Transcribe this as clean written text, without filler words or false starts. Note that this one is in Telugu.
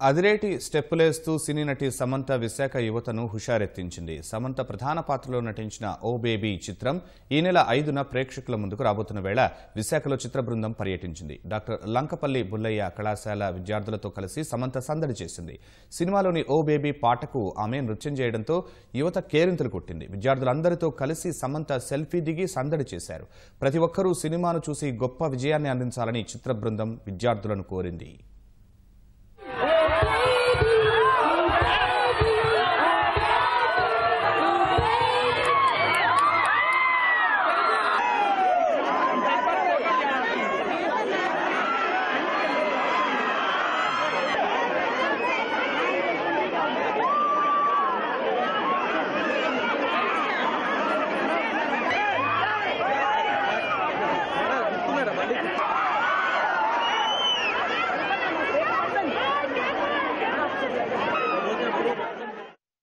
అదిరేటి స్టెప్పులేస్తూ సినీ నటి సమంత విశాఖ యువతను హుషారెత్తించింది. సమంత ప్రధాన పాత్రలో నటించిన ఓ బేబీ చిత్రం ఈ నెల 5న ప్రేక్షకుల ముందుకు రాబోతున్న వేళ విశాఖలో చిత్ర బృందం పర్యటించింది. డాక్టర్ లంకపల్లి బుల్లయ్య కళాశాల విద్యార్థులతో కలిసి సమంత సందడి చేసింది. సినిమాలోని ఓ బేబీ పాటకు ఆమె నృత్యం చేయడంతో యువత కేరింతలు కొట్టింది. విద్యార్థులందరితో కలిసి సమంత సెల్ఫీ దిగి సందడి చేశారు. ప్రతి ఒక్కరూ సినిమాను చూసి గొప్ప విజయాన్ని అందించాలని చిత్ర బృందం విద్యార్థులను కోరింది.